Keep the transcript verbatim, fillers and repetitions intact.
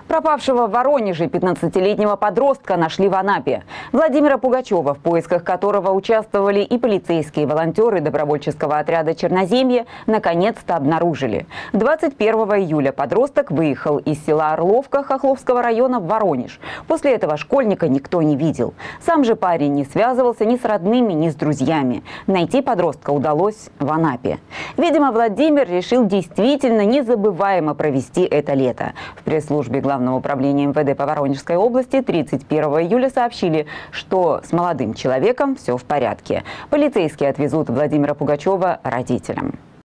Пропавшего в Воронеже пятнадцатилетнего подростка нашли в Анапе. Владимира Пугачева, в поисках которого участвовали и полицейские, и волонтеры добровольческого отряда «Черноземье», наконец-то обнаружили. двадцать первого июля подросток выехал из села Орловка Хохловского района в Воронеж. После этого школьника никто не видел. Сам же парень не связывался ни с родными, ни с друзьями. Найти подростка удалось в Анапе. Видимо, Владимир решил действительно незабываемо провести это лето. В пресс-службе Главного управления эм вэ дэ по Воронежской области тридцать первого июля сообщили, что с молодым человеком все в порядке. Полицейские отвезут Владимира Пугачева родителям.